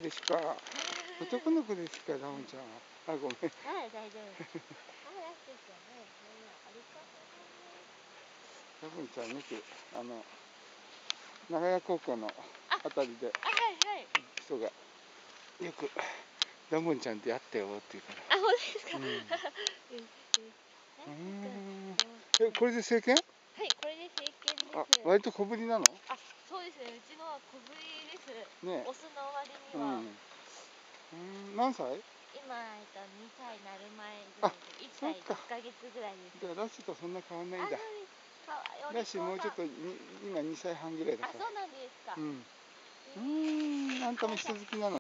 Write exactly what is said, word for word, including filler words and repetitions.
ですか。男の子ですか、ラムちゃん。あ、ごめん。 はい、大丈夫です。 ラムちゃんよくあの長屋高校のあたりで人がよくラムちゃんってあったよって言うから。 あ、本当ですか。 うん。え、これで成犬？ はい、これで成犬です。 あ、割と小ぶりなの？ あ、そうですね。うちのは小ぶりです。 ね。 オスの割には。 うん。うん、何歳？ 今、えっと、にさいなる前ぐらいで、いっさいいっかげつぐらいです。 じゃあラッシュとそんな変わんないんだ。 あ、そうです。かわいい。 ラッシュもうちょっとに今にさいはんぐらいだあ、 から。 そうなんですか。 うん。うーん、あんたも人好きなの？